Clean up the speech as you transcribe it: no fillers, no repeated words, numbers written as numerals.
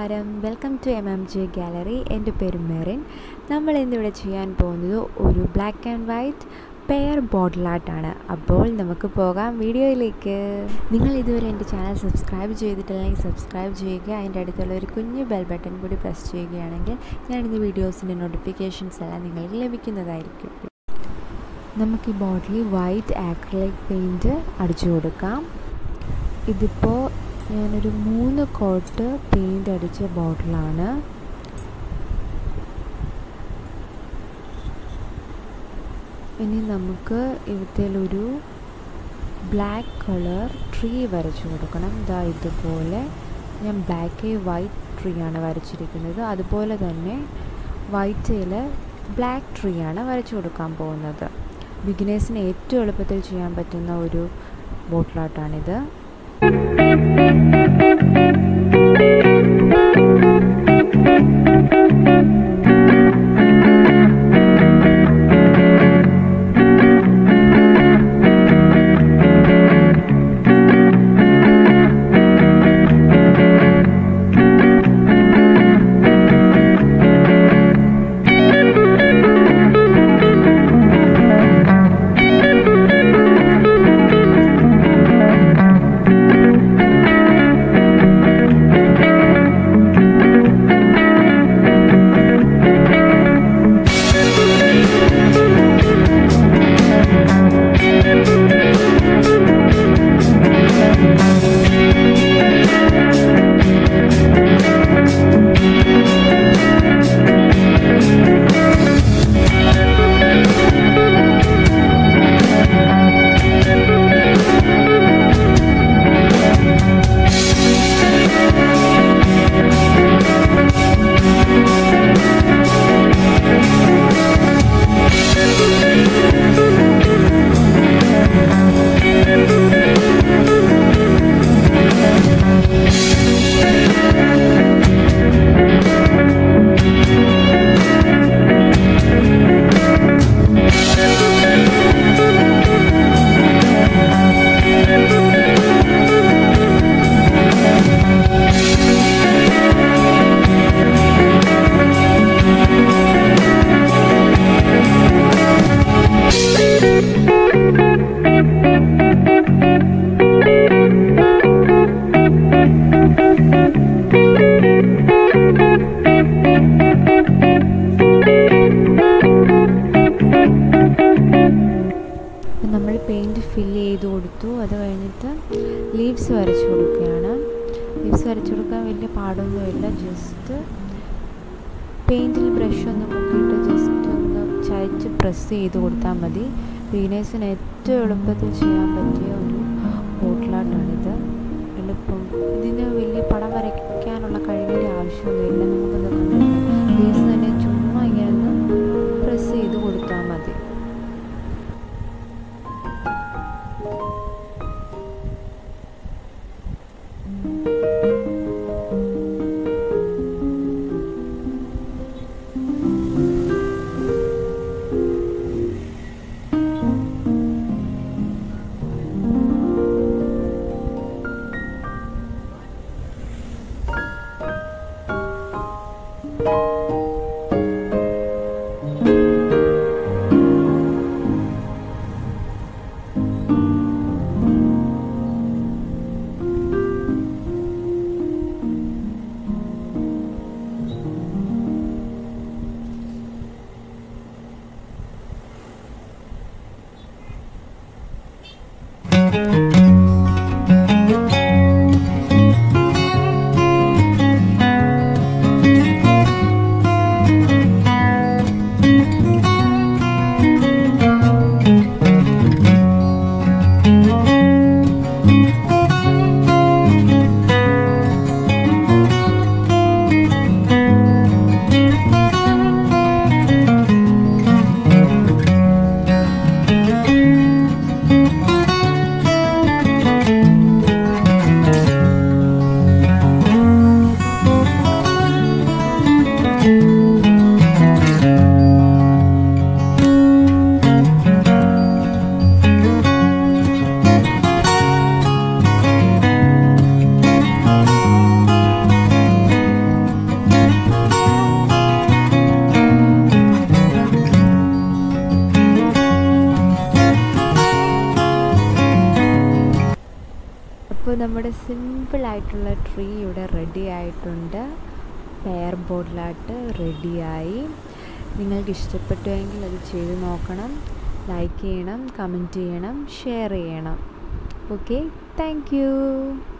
നമസ്കാരം, welcome to MMJ gallery. എൻ്റെ പേര് മെറിൻ. നമ്മൾ ഇന്നിവിടെ ചെയ്യാൻ പോകുന്നത് ഒരു black and white pair bottle ആർട്ടാണ്. അപ്പോൾ നമുക്ക് പോകാം വീഡിയോയിലേക്ക്. നിങ്ങൾ ഇതുവരെ എൻ്റെ ചാനൽ സബ്സ്ക്രൈബ് ചെയ്തിട്ടില്ലെങ്കിൽ സബ്സ്ക്രൈബ് ചെയ്യുക. അതിൻ്റെ അടുത്തുള്ള ഒരു കുഞ്ഞു ബെൽ ബട്ടൺ കൂടി പ്രസ് ചെയ്യുകയാണെങ്കിൽ ഞാനിന്ന് വീഡിയോസിൻ്റെ നോട്ടിഫിക്കേഷൻസ് എല്ലാം നിങ്ങൾക്ക് ലഭിക്കുന്നതായിരിക്കും. നമുക്ക് ഈ ബോട്ടിൽ വൈറ്റ് ആക്രിലിക് പെയിൻറ്റ് അടിച്ചു കൊടുക്കാം. ഇതിപ്പോൾ ഞാനൊരു 3 കോട്ട് പെയിൻറ്റ് അടിച്ച ബോട്ടിലാണ്. ഇനി നമുക്ക് ഇതിലൊരു ബ്ലാക്ക് കളർ ട്രീ വരച്ചു കൊടുക്കണം. ഇതാ ഇതുപോലെ ഞാൻ ബ്ലാക്ക് വൈറ്റ് ട്രീ ആണ് വരച്ചിരിക്കുന്നത്. അതുപോലെ തന്നെ വൈറ്റിൽ ബ്ലാക്ക് ട്രീ ആണ് വരച്ചു കൊടുക്കാൻ പോകുന്നത്. ബിഗിനേഴ്സിന് ഏറ്റവും എളുപ്പത്തിൽ ചെയ്യാൻ പറ്റുന്ന ഒരു ബോട്ടിൽ ആർട്ടാണിത്. നമ്മൾ പെയിൻറ്റ് ഫില്ല് ചെയ്ത് കൊടുത്തു. അത് കഴിഞ്ഞിട്ട് ലീവ്സ് വരച്ചു കൊടുക്കുകയാണ്. ലീവ്സ് വരച്ചു കൊടുക്കാൻ വലിയ പാടൊന്നുമില്ല. ജസ്റ്റ് പെയിൻറ്റിൽ ബ്രഷ് ഒന്ന് മുക്കിയിട്ട് ജസ്റ്റ് ഒന്ന് ചായച്ച് പ്രസ് ചെയ്ത് കൊടുത്താൽ മതി. ബിഗിനേഴ്സിന് ഏറ്റവും എളുപ്പത്തിൽ ചെയ്യാൻ പറ്റിയ ഒരു ബോട്ടിൽ ആർട്ടാണിത്. എളുപ്പം. ഇതിന് വലിയ പടം വരയ്ക്കാനുള്ള കഴിവിൻ്റെ ആവശ്യമൊന്നുമില്ല. നമുക്കൊന്ന് ലീവ്സ് തന്നെ ചുമ്മാ ഇങ്ങനെ ഒന്ന് പ്രസ് ചെയ്ത് കൊടുത്താൽ മതി. അപ്പോൾ നമ്മുടെ സിമ്പിളായിട്ടുള്ള ട്രീ ഇവിടെ റെഡി ആയിട്ടുണ്ട്. പെയർ ബോട്ടിലായിട്ട് റെഡിയായി. നിങ്ങൾക്ക് ഇഷ്ടപ്പെട്ടുവെങ്കിൽ അത് ചെയ്ത് നോക്കണം. ലൈക്ക് ചെയ്യണം, കമൻറ്റ് ചെയ്യണം, ഷെയർ ചെയ്യണം. Okay, thank U.